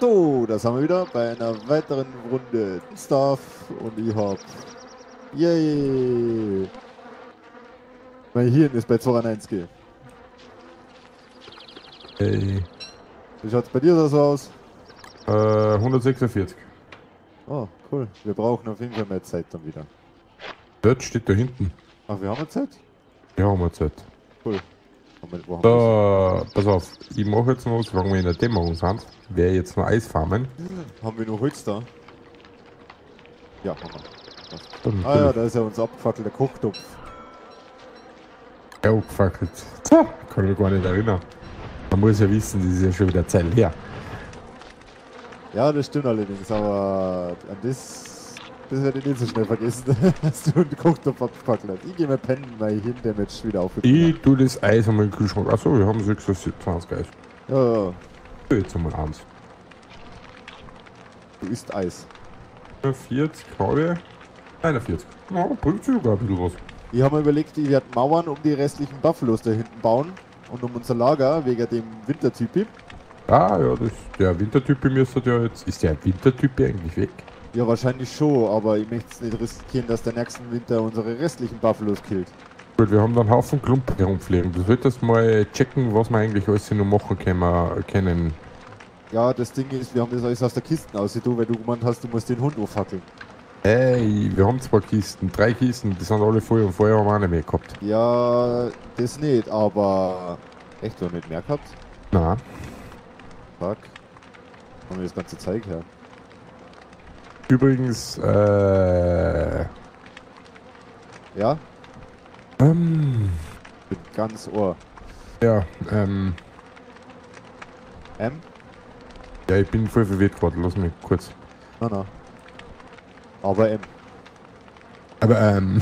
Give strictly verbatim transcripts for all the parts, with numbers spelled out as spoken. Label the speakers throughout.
Speaker 1: So, da sind wir wieder bei einer weiteren Runde Stuff und ich hab. Yay! Mein Hirn ist bei zweihundertneunzig.
Speaker 2: Hey.
Speaker 1: Wie schaut's bei dir so aus?
Speaker 2: Äh, hundertsechsundvierzig.
Speaker 1: Oh, cool. Wir brauchen auf jeden Fall mehr Zeit dann wieder.
Speaker 2: Dort steht da hinten.
Speaker 1: Ach, wir haben eine Zeit?
Speaker 2: Ja, haben wir Zeit.
Speaker 1: Cool. Haben wir, wo haben
Speaker 2: Da, pass auf, ich mache jetzt noch was, wenn wir in der Dämmerung sind. Werde jetzt noch Eis farmen.
Speaker 1: wir? Haben wir noch Holz da? Ja, haben wir.
Speaker 2: Dann
Speaker 1: Ah ja, da ist ja unser abgefackelter Kochtopf.
Speaker 2: ja, abgefackelt. So, kann ich mich gar nicht erinnern. Man muss ja wissen, das ist ja schon wieder Zeit her.
Speaker 1: Ja, das stimmt allerdings, aber an das, das werde ich nicht so schnell vergessen, dass du einen Kochtopf abgefackelt hast. Ich gehe mal pennen, weil ich hinter mir jetzt wieder aufgekommen.
Speaker 2: Ich tue das Eis einmal in den Kühlschrank. Achso, wir haben sechsundzwanzig Eis.
Speaker 1: Ja, ja,
Speaker 2: Jetzt einmal eins.
Speaker 1: du isst Eis.
Speaker 2: vierzig, habe einundvierzig. Ja, bringt sich sogar ein bisschen was.
Speaker 1: Ich habe mir überlegt, ich werde Mauern um die restlichen Buffalos da hinten bauen und um unser Lager wegen dem Wintertypi.
Speaker 2: Ah ja, das, der Wintertyp müsste ja jetzt. Ist der Wintertyp eigentlich weg?
Speaker 1: Ja, wahrscheinlich schon, aber ich möchte es nicht riskieren, dass der nächsten Winter unsere restlichen Buffalos killt.
Speaker 2: Gut, wir haben dann einen Haufen Klumpen herumfliegen. Du solltest mal checken, was wir eigentlich alles noch machen können. können.
Speaker 1: Ja, das Ding ist, wir haben das alles aus der Kiste ausgetan, weil du gemeint hast, du musst den Hund auffackeln.
Speaker 2: Ey, wir haben zwei Kisten, drei Kisten, die sind alle voll und vorher haben wir auch nicht mehr gehabt.
Speaker 1: Ja, das nicht, aber... Echt, wir haben nicht mehr gehabt?
Speaker 2: Nein.
Speaker 1: Fuck. Haben wir das ganze Zeug her?
Speaker 2: Übrigens, äh.
Speaker 1: Ja?
Speaker 2: Ähm.
Speaker 1: Bin ganz Ohr.
Speaker 2: Ja, ähm.
Speaker 1: M?
Speaker 2: Ja, ich bin voll verwirrt gerade, lass mich kurz.
Speaker 1: Na, na. Aber M.
Speaker 2: Aber, ähm.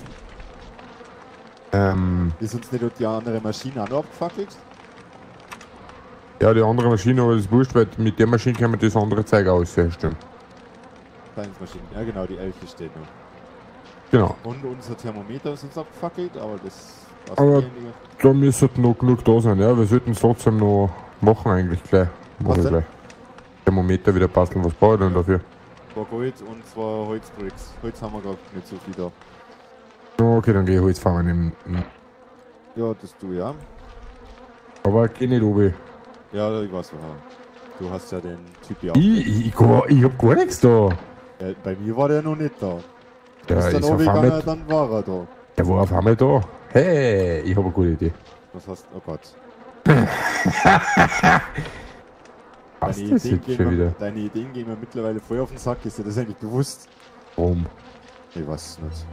Speaker 2: ähm.
Speaker 1: Ist uns nicht die andere Maschine auch noch abgefackelt?
Speaker 2: Ja, die andere Maschine, aber das ist wurscht, weil mit der Maschine kann man das andere Zeug auch herstellen.
Speaker 1: Maschine. Ja genau, die Elfe steht noch.
Speaker 2: Genau.
Speaker 1: Und unser Thermometer ist uns abgefackelt, aber das...
Speaker 2: Aber da müsste noch genug da sein, ja. Wir sollten es trotzdem noch machen eigentlich gleich. Mach ich gleich. Thermometer wieder basteln, was brauche ich denn dafür?
Speaker 1: Zwei Gold und zwei Holzbricks. Holz haben wir gerade nicht so viel da.
Speaker 2: Okay, dann gehe ich Holz fahren. Im, im
Speaker 1: Ja, das du ja.
Speaker 2: aber geh nicht oben.
Speaker 1: Ja, ich weiß woher. Du hast ja den Typ ja auch.
Speaker 2: Ich, ich, ich, ich hab gar nichts da.
Speaker 1: Ja, bei mir war der noch nicht da. Du
Speaker 2: Der
Speaker 1: bist dann
Speaker 2: ist auf
Speaker 1: runtergegangen,
Speaker 2: einmal,
Speaker 1: dann war er da.
Speaker 2: der war auf einmal da. Hey, ich habe eine gute Idee.
Speaker 1: Was hast du? Oh Gott.
Speaker 2: Was
Speaker 1: Deine
Speaker 2: ist das
Speaker 1: Ideen,
Speaker 2: jetzt
Speaker 1: gehen
Speaker 2: schon
Speaker 1: mir,
Speaker 2: wieder?
Speaker 1: deine Ideen gehen mir mittlerweile voll auf den Sack. Ist dir das eigentlich bewusst?
Speaker 2: Warum?
Speaker 1: Ich weiß es nicht.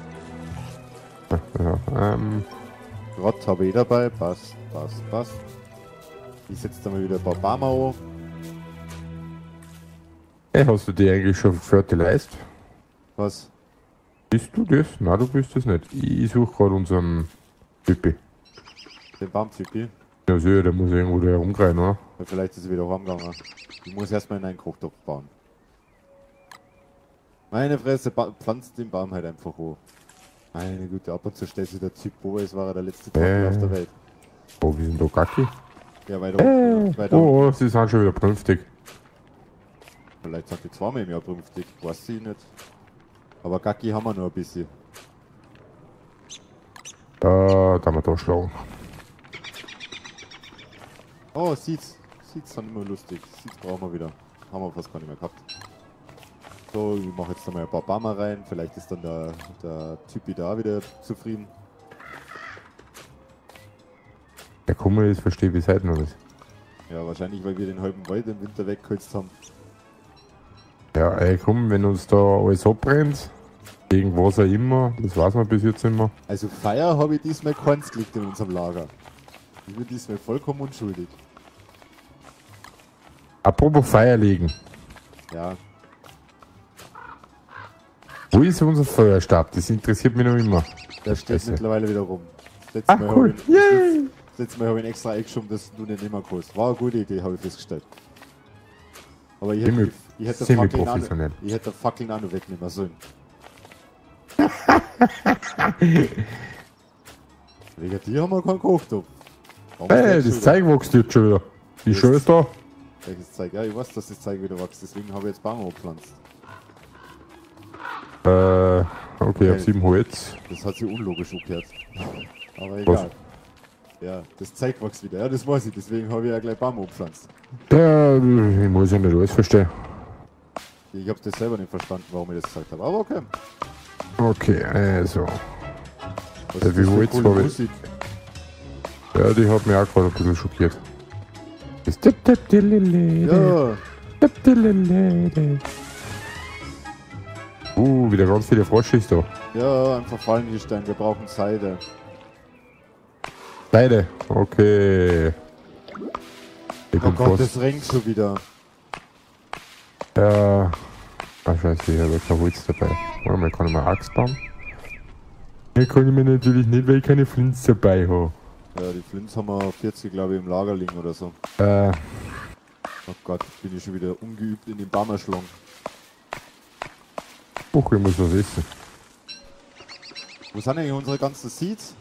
Speaker 2: Ja, ähm,
Speaker 1: Rott habe ich dabei. Passt, passt, passt. Ich setze da mal wieder ein paar Barmer an.
Speaker 2: hey, hast du die eigentlich schon fertilized?
Speaker 1: Was?
Speaker 2: Bist du das? Nein, du bist das nicht. Ich suche gerade unseren Typi.
Speaker 1: Den Baumtypi.
Speaker 2: Ja, sicher, der muss irgendwo da herumkreien, oder?
Speaker 1: Ja, vielleicht ist er wieder heimgegangen. Ich muss erstmal in einen Kochtopf bauen. Meine Fresse, pflanzt den Baum halt einfach hoch. Meine Güte, ab und zu stellt sich der Typ vor, als war er der letzte Tag
Speaker 2: Äh.
Speaker 1: auf der Welt.
Speaker 2: Oh, wie sind da Gacki?
Speaker 1: Ja, weiter
Speaker 2: Äh.
Speaker 1: unten. Weiter
Speaker 2: Oh, oh, sie sind schon wieder vernünftig.
Speaker 1: Vielleicht sagt die zweimal im Jahr vernünftig, weiß ich nicht. Aber Gacki haben wir noch ein bisschen.
Speaker 2: Da, da haben wir da schlagen.
Speaker 1: Oh, Seeds. Seeds sind immer lustig. Seeds brauchen wir wieder. Haben wir fast gar nicht mehr gehabt. So, ich mache jetzt nochmal ein paar Bäume rein. Vielleicht ist dann der, der Typi da wieder zufrieden.
Speaker 2: Der Kummer ist, verstehe bis heute noch nicht.
Speaker 1: Ja, wahrscheinlich, weil wir den halben Wald im Winter weggeheizt haben.
Speaker 2: Ja, ey, komm, wenn uns da alles abbrennt, gegen was auch immer, das weiß man bis jetzt immer.
Speaker 1: Also Feier habe ich diesmal keins gelegt in unserem Lager. Ich bin diesmal vollkommen unschuldig.
Speaker 2: Apropos Feuer legen.
Speaker 1: Ja,
Speaker 2: Wo ist unser Feuerstab? Das interessiert mich noch immer.
Speaker 1: der steht
Speaker 2: Scheiße.
Speaker 1: mittlerweile wieder rum. Letztes
Speaker 2: Ach,
Speaker 1: Mal
Speaker 2: cool.
Speaker 1: habe ich,
Speaker 2: Yay.
Speaker 1: das letzte Mal hab ich ihn extra eingeschoben, dass du nicht nehmen kannst. War eine gute Idee, habe ich festgestellt. Aber ich hätte,
Speaker 2: Semi-
Speaker 1: ich hätte Fackeln auch,
Speaker 2: Semi-professionell.
Speaker 1: ich hätte Fackeln auch noch wegnehmen sollen. Wegen dir haben wir keinen Kochtopf. Warum
Speaker 2: Hey,
Speaker 1: stellst du
Speaker 2: das
Speaker 1: da?
Speaker 2: Zeug wächst jetzt schon wieder. Wie
Speaker 1: Das-
Speaker 2: schön ist da?
Speaker 1: Welches Zeug? Ja, ich weiß, dass das Zeug wieder wächst, deswegen habe ich jetzt Baum gepflanzt.
Speaker 2: Äh, okay, okay. Ich hab sieben Holz.
Speaker 1: Das hat sich unlogisch angehört. Aber egal. Was? Ja, das Zeug wächst wieder. Ja, das weiß ich, deswegen habe ich ja gleich Baum gepflanzt.
Speaker 2: Ja, ich muss ja nicht alles verstehen.
Speaker 1: Ich habe das selber nicht verstanden, warum ich das gesagt habe, aber okay.
Speaker 2: Okay, also.
Speaker 1: Was ist das für coole Musik?
Speaker 2: Ja, die hat mich auch gerade ein bisschen schockiert. Das
Speaker 1: ja.
Speaker 2: Uh, wieder ganz viele Frosche ist da.
Speaker 1: Ja, einfach Fallenstein, wir brauchen Seide.
Speaker 2: Seide, okay. Ich
Speaker 1: oh Gott, das regnet schon wieder.
Speaker 2: Ja. Ach scheiße, ich habe kein Holz dabei. Warte mal, kann ich mal Axt bauen? Ne, kann ich mir natürlich nicht, weil ich keine Flints dabei habe.
Speaker 1: Ja, die Flints haben wir vierzig, glaube ich, im Lager liegen oder so.
Speaker 2: Äh.
Speaker 1: Oh Gott, bin ich schon wieder ungeübt in den Bammerschlong.
Speaker 2: Och, ich muss was essen.
Speaker 1: Wo sind eigentlich unsere ganzen Seeds?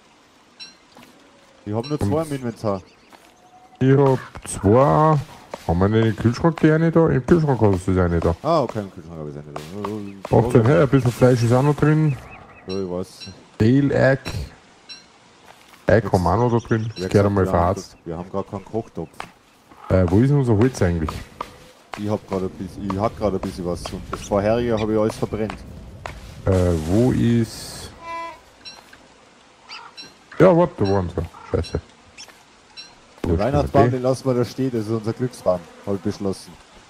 Speaker 1: Die haben nur zwei im Inventar.
Speaker 2: Ich hab zwei. Haben wir nicht den Kühlschrank die eine da? Im Kühlschrank hast du das eine da.
Speaker 1: Ah, okay, im Kühlschrank habe ich das eine da.
Speaker 2: achtzehn, hey, ein bisschen Fleisch ist auch noch drin.
Speaker 1: Ja, ich weiß.
Speaker 2: Dale Egg. Egg haben wir auch noch da drin. Das gehört einmal verharzt.
Speaker 1: Wir haben gar keinen Kochtopf.
Speaker 2: Äh, wo ist denn unser Holz eigentlich?
Speaker 1: Ich hab gerade ein bisschen, ich hab gerade ein bisschen was. Und das vorherige habe ich alles verbrennt.
Speaker 2: Äh, wo ist... Ja, warte, da waren sie. Scheiße.
Speaker 1: Der Weihnachtsbaum, den lassen wir da stehen, das ist unser Glücksbaum. Hab ich beschlossen.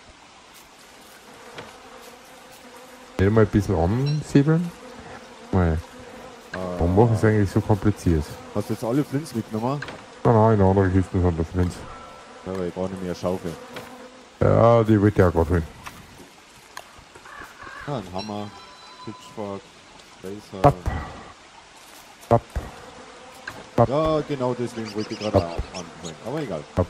Speaker 2: Nicht mal ein bisschen ansiebeln? Nein.
Speaker 1: Ah.
Speaker 2: Warum machen es eigentlich so kompliziert?
Speaker 1: Hast du jetzt alle Flints mitgenommen?
Speaker 2: Nein, nein, in anderen Kisten sind das Flints.
Speaker 1: Ja, aber ich brauche nicht mehr eine Schaufel.
Speaker 2: Ja, die wollte ich auch gerade holen.
Speaker 1: Ah, ein Hammer, Pitchfork, Laser.
Speaker 2: Papp. Papp. Papp.
Speaker 1: Ja, genau deswegen wollte ich gerade auch anholen. Aber egal.
Speaker 2: Papp.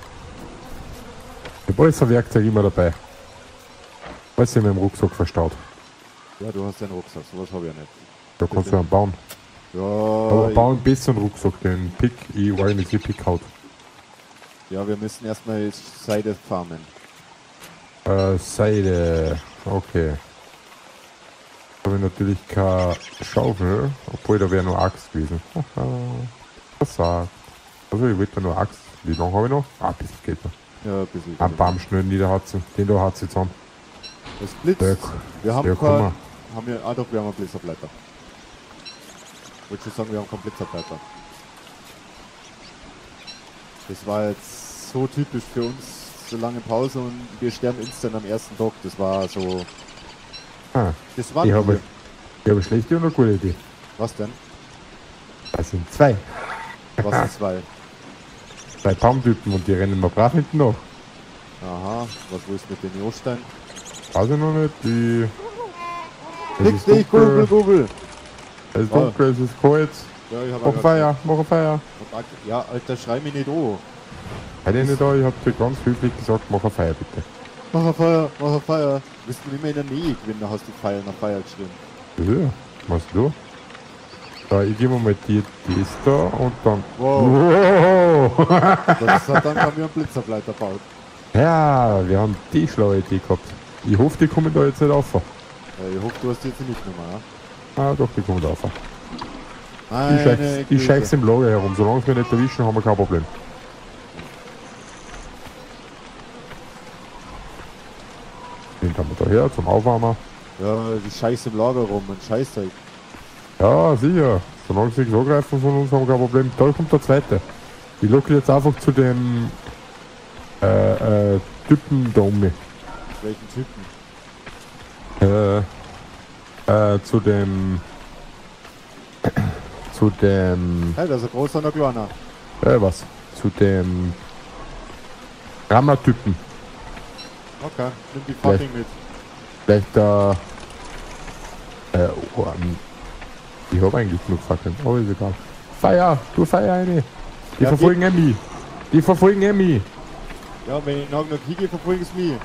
Speaker 2: Ich habe alles ein Werkzeug immer dabei. Alles in meinem Rucksack verstaut.
Speaker 1: Ja, du hast einen Rucksack, sowas habe ich ja nicht.
Speaker 2: Da kannst du einen bauen.
Speaker 1: Ja,
Speaker 2: aber bauen einen besseren Rucksack, den Pick, ich war nicht die Pickhaut.
Speaker 1: Ja, wir müssen erstmal Seide farmen.
Speaker 2: Äh, Seide. Okay. Da habe ich natürlich keine Schaufel, obwohl da wäre nur Axt gewesen. Versagt. Also ich wollte nur Axt. Wie lange habe ich noch? Ah, ein bisschen geht noch.
Speaker 1: Ja, ein bisschen.
Speaker 2: Ein Baum schnell niederhatzen. Den da hat sie jetzt an.
Speaker 1: Das blitzt.
Speaker 2: Der,
Speaker 1: wir haben
Speaker 2: der
Speaker 1: kein, haben wir, ah doch, wir haben einen Blitzableiter. Ich wollte schon sagen, wir haben keinen Blitzableiter. Das war jetzt so typisch für uns, so lange Pause und wir sterben instant am ersten Tag. Das war so...
Speaker 2: Ah,
Speaker 1: das war
Speaker 2: ich habe ich hab eine schlechte und eine gute Idee.
Speaker 1: Was denn?
Speaker 2: Das sind zwei.
Speaker 1: Was sind zwei?
Speaker 2: Zwei Baumtypen und die rennen mir brav hinten nach.
Speaker 1: Aha, was willst du mit den Jostein?
Speaker 2: Weiß ich noch nicht, die...
Speaker 1: Nix nicht, Google, Google!
Speaker 2: Es ist dunkel, oh. Es ist kalt.
Speaker 1: Ja, ich hab
Speaker 2: mach Feier, mach Feier.
Speaker 1: Ja, Alter, schrei mich nicht an.
Speaker 2: Halt ich nicht da, ich hab dir ganz höflich gesagt, mach eine Feier bitte.
Speaker 1: Mach eine Feier, mach eine Feier. Du bist nicht mehr in der Nähe gewesen, da hast du Feier nach Feier geschrieben.
Speaker 2: Ja, was du? Da, ich gebe mal dir das da und dann...
Speaker 1: Wow! wow. Das hat dann haben wir einen Blitzableiter gebaut.
Speaker 2: Ja, wir haben die schlaue Idee gehabt. Ich hoffe, die kommen da jetzt nicht rauf.
Speaker 1: Ja, ich hoffe, du hast die jetzt nicht nochmal, ja?
Speaker 2: Ah, doch, die kommen da rauf.
Speaker 1: Meine
Speaker 2: ich scheich's im Lager herum. Solange wir nicht erwischen, haben wir kein Problem. Den haben wir da her zum Aufwärmen.
Speaker 1: Ja, die Scheiße im Lager rum, ein Scheißzeug.
Speaker 2: Ja, sicher. Solange sie nichts angreifen von uns, haben wir kein Problem. Da kommt der zweite. Ich locke jetzt einfach zu dem äh, äh, Typen da um mich.
Speaker 1: Welchen Typen?
Speaker 2: Äh, äh, zu dem zu dem
Speaker 1: Hey, das ist ein großer und ein kleiner.
Speaker 2: Äh, was? Zu dem Rammer-Typen.
Speaker 1: Okay, nimm die Fucking mit.
Speaker 2: Vielleicht da äh, oh, um, ich hab eigentlich genug Fackeln, aber ist egal. Feier, du Feier eine. Die ja, verfolgen Emmy. Die verfolgen Emmy.
Speaker 1: Ja, wenn ich noch noch hingehe, verfolgen es mich.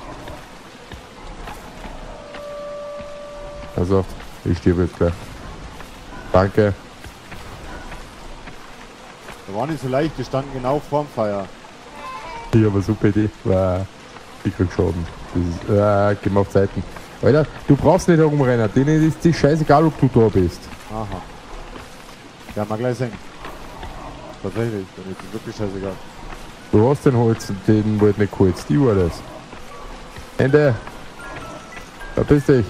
Speaker 2: Also, ich stehe jetzt gleich. Danke.
Speaker 1: Da war nicht so leicht, die standen genau vorm Feuer.
Speaker 2: Ich habe eine super Idee. Wow. Ich krieg Schaden. Das ist, äh, geh mal auf Seiten. Alter, du brauchst nicht herumrennen. Denen ist die scheißegal, ob du da bist.
Speaker 1: Aha. Ja, mal gleich sehen. Tatsächlich, dann ist es wirklich scheißegal.
Speaker 2: Du hast den Holz und den wollte nicht geholzt. Die war das. Ende. Verpiss dich.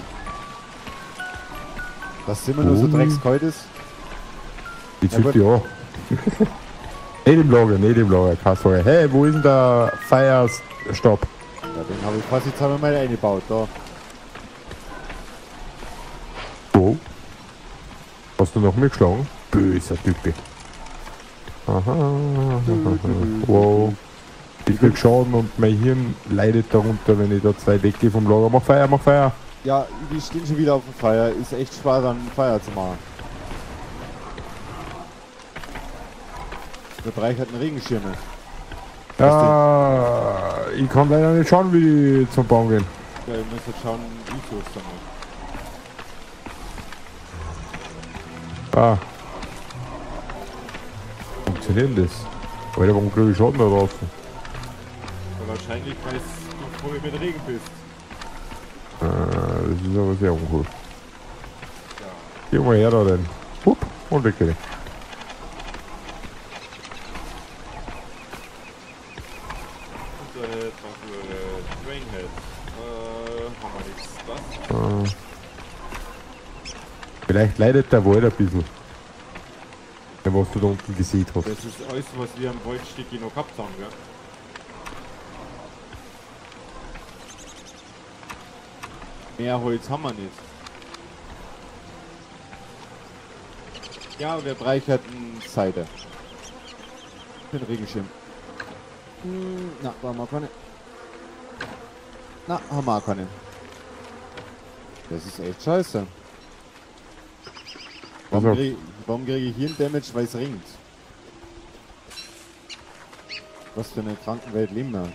Speaker 1: Dass es immer nur so
Speaker 2: Oh.
Speaker 1: dreckskalt ist.
Speaker 2: Die
Speaker 1: Ja,
Speaker 2: zieht die an. Nicht im Lager, nicht im Lager. Keine Sorge. Hey, wo ist denn der Feierstopp?
Speaker 1: Ja, den habe ich vorsichtshalber mal eingebaut. Da.
Speaker 2: Wo? Hast du noch mitgeschlagen? Böser Typ. Aha. Wow. Ich krieg Schaden und mein Hirn leidet darunter, wenn ich da zwei weggehe vom Lager. Mach Feuer, mach Feuer.
Speaker 1: Ja, die stehen schon wieder auf dem Feuer. Ist echt Spaß, dann Feuer zu machen. Der Bereich hat einen Regenschirm.
Speaker 2: Ja, ich kann leider nicht schauen, wie die zum Baum gehen.
Speaker 1: Ja, ihr müsst jetzt schauen, wie so ist dann noch.
Speaker 2: Ah. Funktioniert das? Alter, warum krieg ich Schaden da draußen?
Speaker 1: Ja, wahrscheinlich, weil du vorher mit Regen bist.
Speaker 2: Äh, das ist aber sehr uncool.
Speaker 1: Ja.
Speaker 2: Geh mal her da denn. Hup, und weg geht.
Speaker 1: Und äh, dafür äh, Drainhead. Äh, haben wir nichts. Was?
Speaker 2: Äh, vielleicht leidet der Wald ein bisschen. Ja, was du da unten gesehen hast.
Speaker 1: Das ist alles, was wir am Waldstück noch gehabt haben, gell? Mehr Holz haben wir nicht. Ja, wir brauchen Seite. Für den Regenschirm. Hm, na, brauchen wir keine. Na, haben wir auch keine. Das ist echt scheiße. Warum
Speaker 2: Also.
Speaker 1: kriege warum krieg ich hier einen Damage, weil es ringt? Was für eine Krankenwelt leben wir?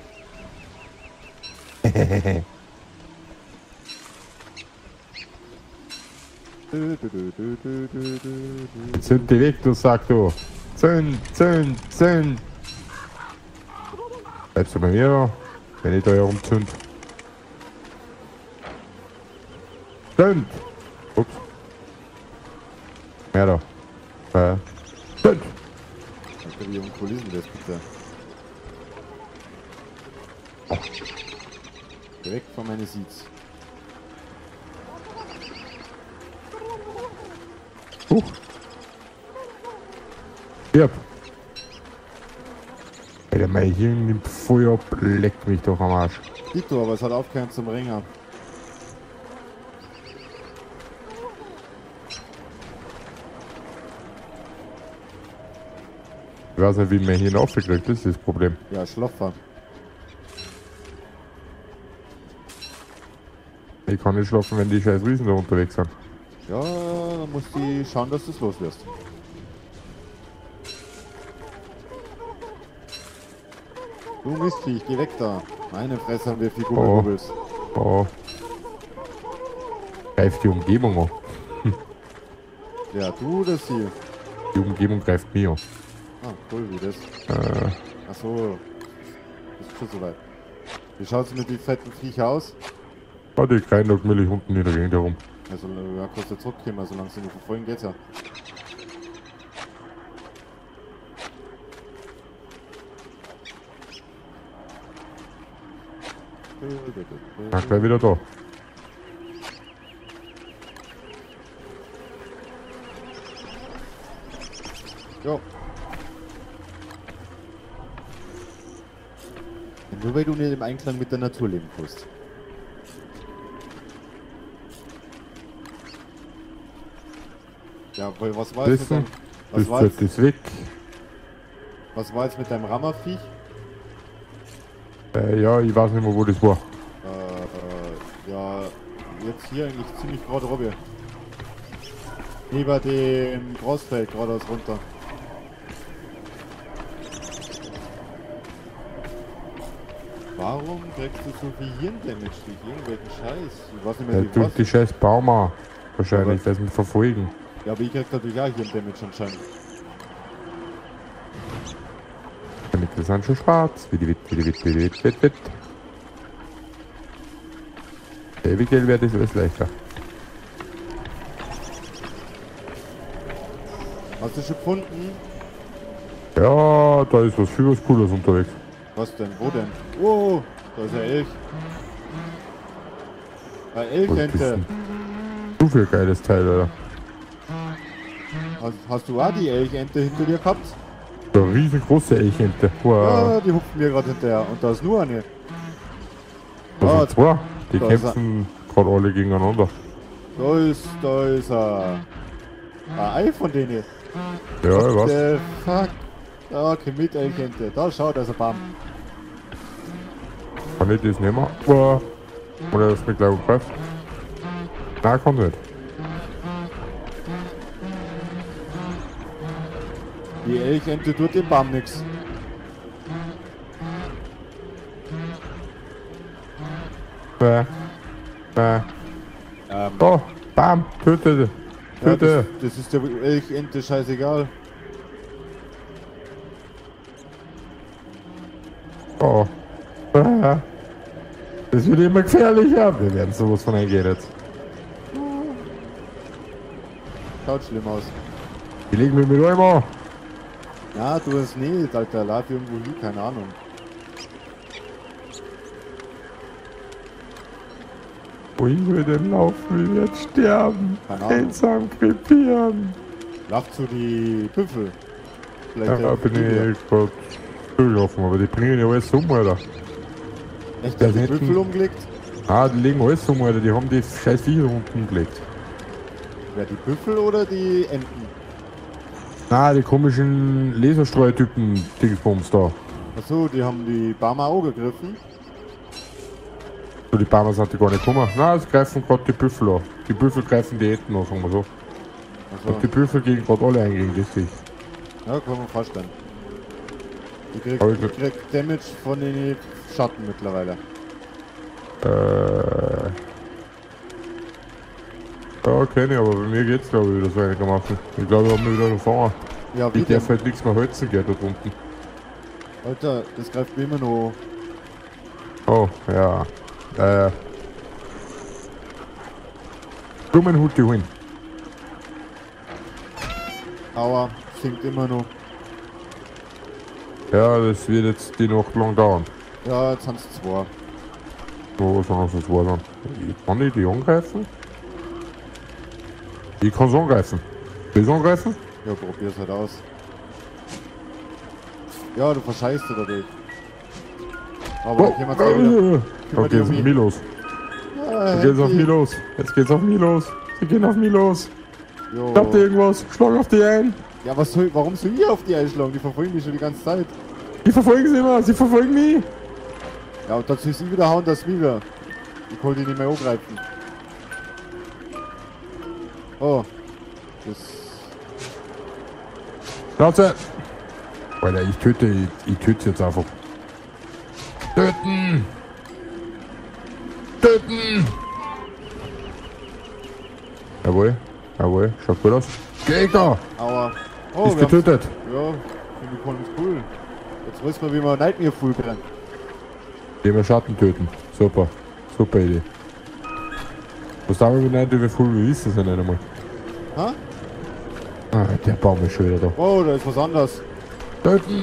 Speaker 1: Du, du, du, du, du, du, du, du.
Speaker 2: Zünd die weg, du Sack, du. Zünd, zünd, zünd. Bleibst du bei mir da? Wenn ich da herumzünd. Zünd! Ups. Mehr da. Äh. Zünd!
Speaker 1: Alter, wie uncool ist denn das bitte? Geh weg von meinen Seeds.
Speaker 2: Huch. Stirb. Alter, mein Hirn nimmt Feuer ab, leckt mich doch am Arsch.
Speaker 1: Dito, aber es hat aufgehört zum Ringer.
Speaker 2: Ich weiß nicht, wie mein Hirn aufgekriegt ist, das ist das Problem.
Speaker 1: Ja, Schlaffer.
Speaker 2: Ich kann nicht schlafen, wenn die scheiß Riesen da unterwegs sind.
Speaker 1: Ja, dann musst du schauen, dass du es los wirst. Du Mistviech, geh weg da. Meine Fresse haben wir viel Gummibubbles.
Speaker 2: Oh. Greift die Umgebung an.
Speaker 1: Ja, du oder sie?
Speaker 2: Die Umgebung greift mich an.
Speaker 1: Ah, cool, wie das.
Speaker 2: Äh,
Speaker 1: Achso, ist schon soweit. Wie schaut's mit den fetten Viecher aus?
Speaker 2: oh, die kleinen da gemütlich unten in der Gegend herum.
Speaker 1: Also, ja, kurz zurückkommen, solange sie nicht verfolgen geht's ja.
Speaker 2: Ach, gleich wieder da.
Speaker 1: Ja. Nur weil du nicht im Einklang mit der Natur leben kannst. Ja, weil was war jetzt mit
Speaker 2: Wissen,
Speaker 1: deinem, was
Speaker 2: das
Speaker 1: war
Speaker 2: Zeit
Speaker 1: jetzt,
Speaker 2: ist weg.
Speaker 1: was war jetzt mit deinem Rammerviech?
Speaker 2: Äh, ja, ich weiß nicht mehr, wo das war.
Speaker 1: Äh, äh, ja, jetzt hier eigentlich ziemlich gerade runter. Neben dem Großfeld geradeaus runter. Warum kriegst du so viel Hirndamage durch irgendwelchen Scheiß? Ich weiß nicht mehr,
Speaker 2: Er
Speaker 1: wie
Speaker 2: tut
Speaker 1: was.
Speaker 2: die scheiß Baum an. Wahrscheinlich,
Speaker 1: Aber-
Speaker 2: weil sie mich verfolgen.
Speaker 1: Ja, aber ich krieg natürlich auch Hirndamage anscheinend.
Speaker 2: Wenn ich Ente sind schon schwarz. Wie die Witt, wie die Witt, wie die Witt, Witt, Witt. Eventuell wäre das alles leichter.
Speaker 1: Hast du schon gefunden?
Speaker 2: Ja, da ist was viel was Cooles unterwegs.
Speaker 1: Was denn? Wo denn? Oh, da ist ein Elch. Eine
Speaker 2: Was ist
Speaker 1: Elchente.
Speaker 2: denn? So viel geiles Teil, Alter.
Speaker 1: Hast, hast du auch die Elchente hinter dir gehabt?
Speaker 2: So eine riesengroße Elchente. Wow.
Speaker 1: Ja, die hupfen mir gerade hinterher. Und da ist nur eine.
Speaker 2: Da
Speaker 1: Ah,
Speaker 2: sind zwei. Die
Speaker 1: da ist
Speaker 2: kämpfen gerade alle gegeneinander.
Speaker 1: Da ist, da ist ein, ein Ei von denen.
Speaker 2: Ja, ich weiß.
Speaker 1: The fuck? Da, komm mit, Elchente. Da, schau, da ist ein Baum.
Speaker 2: Kann ich das nehmen? Wow. Oder das mit gleich umgreift? Nein, kann nicht.
Speaker 1: Die Elchente tut dem Baum nichts.
Speaker 2: Bäh. Bäh.
Speaker 1: Ähm,
Speaker 2: Oh, bam, töte.
Speaker 1: ja,
Speaker 2: Töte.
Speaker 1: das, das ist der Elchente scheißegal.
Speaker 2: Oh. Bäh. Das wird immer gefährlicher. Wir werden sowas von eingehen jetzt.
Speaker 1: Schaut schlimm aus.
Speaker 2: Die legen wir mit einem an.
Speaker 1: Ja, du hast nicht, Alter. Lauf irgendwo hin, keine Ahnung.
Speaker 2: Wohin wir denn laufen? Wir werden sterben.
Speaker 1: Keine Ahnung.
Speaker 2: Einsam krepieren.
Speaker 1: Lauf zu die Büffel. Vielleicht
Speaker 2: Ja,
Speaker 1: äh,
Speaker 2: bin
Speaker 1: die wir.
Speaker 2: ich gerade durchlaufen, aber die bringen ja alles um, Alter.
Speaker 1: Echt,
Speaker 2: Der
Speaker 1: der die
Speaker 2: hinten-
Speaker 1: Büffel umgelegt?
Speaker 2: Ah, die legen alles um, Alter. Die haben die scheiß Viecher unten gelegt.
Speaker 1: Wer, die Büffel oder die Enten?
Speaker 2: Na, die komischen Laserstreutypen Dingsbums da.
Speaker 1: Achso, die haben die Barmer auch gegriffen.
Speaker 2: So, die Barmer sind die gar nicht gekommen. Na, es greifen gerade die Büffel an. Die Büffel greifen die Enten an, sagen wir so.
Speaker 1: Achso,
Speaker 2: Und die Büffel gehen gerade alle ein gegen das Viech.
Speaker 1: ja, kann man vorstellen. Die kriegt,
Speaker 2: Aber ich-
Speaker 1: die kriegt Damage von den Schatten mittlerweile.
Speaker 2: Äh. Ja, kenne ich, aber bei mir geht's glaube ich wieder so einigermaßen. Ich glaube, wir haben mich wieder gefangen.
Speaker 1: Ja, wie
Speaker 2: Ich darf
Speaker 1: denn?
Speaker 2: halt nichts mehr holzen gehen dort unten.
Speaker 1: Alter, das greift mir immer noch.
Speaker 2: Oh, ja. Äh. Blumenhut die holen.
Speaker 1: Aua, sinkt immer noch.
Speaker 2: Ja, das wird jetzt die Nacht lang dauern.
Speaker 1: Ja, jetzt haben es zwei.
Speaker 2: So, so noch so zwei dann. Ich kann ich die angreifen? Ich kann es angreifen. Willst du angreifen?
Speaker 1: Ja, probier's halt aus. Ja, du verscheißt da dadurch. Aber
Speaker 2: Oh,
Speaker 1: dann können wir wieder.
Speaker 2: äh,
Speaker 1: Kümmere
Speaker 2: okay,
Speaker 1: dich
Speaker 2: jetzt
Speaker 1: um
Speaker 2: auf
Speaker 1: ihn.
Speaker 2: mich los.
Speaker 1: Ja,
Speaker 2: Jetzt geht's auf
Speaker 1: Handy.
Speaker 2: mich los. Jetzt geht's auf mich los. Sie gehen auf mich los.
Speaker 1: Jo.
Speaker 2: Habt ihr irgendwas? Schlag auf die ein.
Speaker 1: Ja, was soll, warum soll ich auf die einschlagen? Die verfolgen mich schon die ganze Zeit.
Speaker 2: Die verfolgen sie immer. Sie verfolgen mich.
Speaker 1: Ja, und dazu ist ich wieder hauen, das wieder. Ich konnte die nicht mehr angreifen. Oh. Das.
Speaker 2: Schnauze. Alter, ich töte, ich, ich töte jetzt einfach. Töten. Töten. Jawohl. Jawohl. Schaut gut aus. Gegner.
Speaker 1: Aua. Oh,
Speaker 2: Ist
Speaker 1: wir haben's-
Speaker 2: getötet.
Speaker 1: Ja, finde ich ganz cool. Jetzt wissen wir, wie man Nightmare Full brennt.
Speaker 2: Den wir Schatten töten. Super. Super Idee. Was da mit Nightmare Full, wir wissen es ja nicht einmal.
Speaker 1: Ha?
Speaker 2: Ah, der Baum ist schon wieder da.
Speaker 1: Oh, da ist was anderes.
Speaker 2: Töten!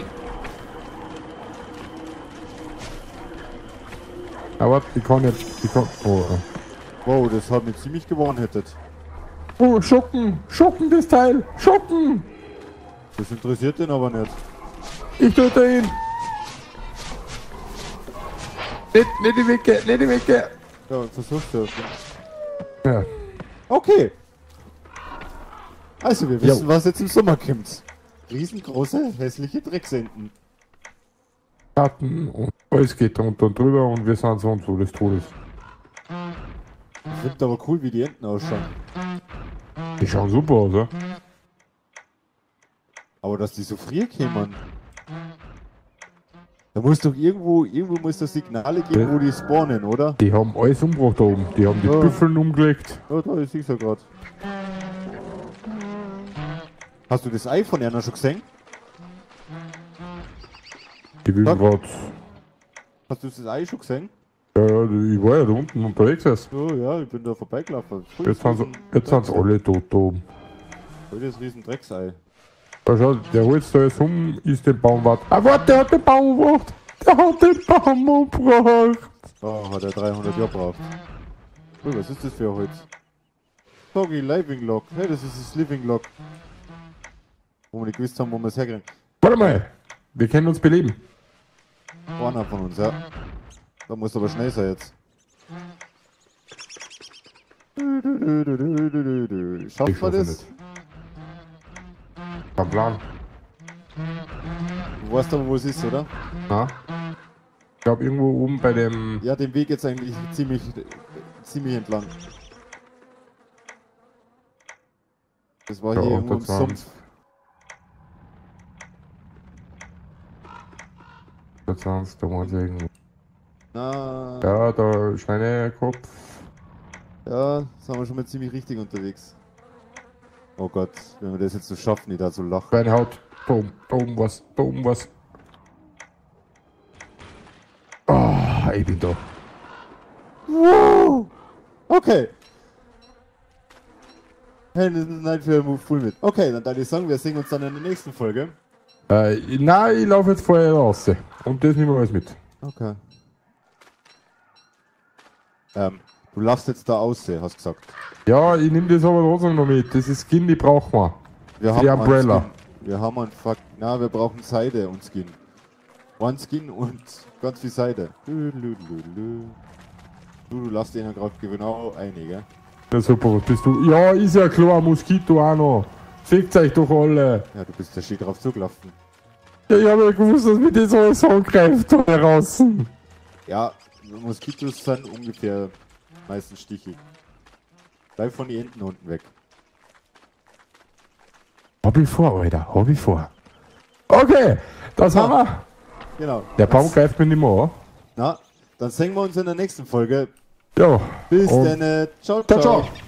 Speaker 2: Aber ich kann jetzt. Ich kann. Oh, äh.
Speaker 1: Wow, das hat mich ziemlich gewonnen hättet.
Speaker 2: oh, schocken! Schocken das Teil! Schocken!
Speaker 1: Das interessiert den aber nicht.
Speaker 2: Ich töte ihn! Nicht, nicht die Wicke, nicht die Wicke!
Speaker 1: Ja, versuch's ja.
Speaker 2: Ja.
Speaker 1: Okay. Also, wir wissen,
Speaker 2: Jo.
Speaker 1: was jetzt im Sommer kommt. Riesengroße, hässliche Drecksenten.
Speaker 2: Schatten und alles geht drunter und drüber und wir sind so und so des Todes.
Speaker 1: Ich finde aber cool, wie die Enten ausschauen.
Speaker 2: Die schauen super aus, ja?
Speaker 1: Aber dass die so früh kämen. Da muss doch irgendwo, irgendwo muss das Signale geben, wo die spawnen, oder?
Speaker 2: Die haben alles umgebracht da oben. Die haben die
Speaker 1: Ja.
Speaker 2: Büffeln umgelegt.
Speaker 1: Ja, da ist ich ja gerade. Hast du das Ei von einer schon gesehen?
Speaker 2: Ich will
Speaker 1: Sag.
Speaker 2: grad.
Speaker 1: Hast du das Ei schon gesehen?
Speaker 2: Ja, ich war ja da unten unterwegs erst.
Speaker 1: Oh ja, ich bin da vorbeigelaufen. Voll
Speaker 2: Jetzt
Speaker 1: das
Speaker 2: sind sie,
Speaker 1: riesen
Speaker 2: jetzt sind sie
Speaker 1: Drecksei.
Speaker 2: alle tot da oben.
Speaker 1: Voll das riesen Drecksei.
Speaker 2: Da schau, der holt da jetzt um, ist den Baum wart. Ah, warte, der hat den Baum umgebracht! Der hat den Baum umgebracht!
Speaker 1: Oh, hat er dreihundert Jahre gebraucht. Oh, was ist das für ein Holz? Doggy Living Log. Hey, das ist das Living Log. Wo wir nicht gewusst haben, wo wir es herkriegen.
Speaker 2: Warte mal! Wir können uns beleben.
Speaker 1: Einer von uns, ja. Da muss aber schnell sein jetzt. Schafft
Speaker 2: Ich
Speaker 1: man
Speaker 2: hoffe
Speaker 1: das?
Speaker 2: nicht. Kein Plan.
Speaker 1: Du weißt aber, wo es ist, oder?
Speaker 2: Na? Ich glaube irgendwo oben bei dem.
Speaker 1: Ja, den Weg jetzt eigentlich ziemlich, ziemlich entlang. Das war
Speaker 2: Ja,
Speaker 1: hier irgendwo im
Speaker 2: das war-
Speaker 1: Sumpf.
Speaker 2: Da sind sie, da waren sie irgendwo.
Speaker 1: Na,
Speaker 2: Ja, da Schweinekopf.
Speaker 1: ja, sind wir schon mal ziemlich richtig unterwegs. Oh Gott, wenn wir das jetzt so schaffen, ich da so lachen.
Speaker 2: Schweinehaut. Da oben, da oben was, da oben was. Ah, ich bin da.
Speaker 1: Wow! Okay. Hey, das ist nicht für Move Full mit. Okay, dann würde ich sagen, wir sehen uns dann in der nächsten Folge.
Speaker 2: Äh, nein, ich laufe jetzt vorher raus. Und das nehmen wir alles mit.
Speaker 1: Okay. Ähm, du laufst jetzt da aus, hast du gesagt.
Speaker 2: Ja, ich nehme das aber trotzdem noch mit. Das ist Skin, die brauchen wir.
Speaker 1: Wir
Speaker 2: Für die
Speaker 1: einen
Speaker 2: Umbrella.
Speaker 1: Skin. Wir haben einen Fuck. Na, wir brauchen Seide und Skin. One Skin und ganz viel Seide. Du, du, du, du. Du, du lass den gerade genau einige.
Speaker 2: Ja, super, was bist du? Ja, ist ja klar, Moskito auch noch. Fickt euch doch alle.
Speaker 1: Ja, du bist ja schön drauf zugelaufen.
Speaker 2: Ja, ich habe ja gewusst, dass mich das alles angreift da draußen.
Speaker 1: Ja, Moskitos sind ungefähr meistens stichig. Bleib von den Enten unten weg.
Speaker 2: Hab ich vor, Alter, hab ich vor. Okay, das
Speaker 1: Ja.
Speaker 2: haben wir.
Speaker 1: Genau.
Speaker 2: Der Baum greift mir nicht mehr an.
Speaker 1: Na, dann sehen wir uns in der nächsten Folge.
Speaker 2: Ja.
Speaker 1: Bis
Speaker 2: Und-
Speaker 1: dann. Ciao,
Speaker 2: Ciao,
Speaker 1: ciao.
Speaker 2: ciao.